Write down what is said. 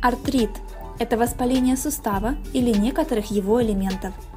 Артрит – это воспаление сустава или некоторых его элементов.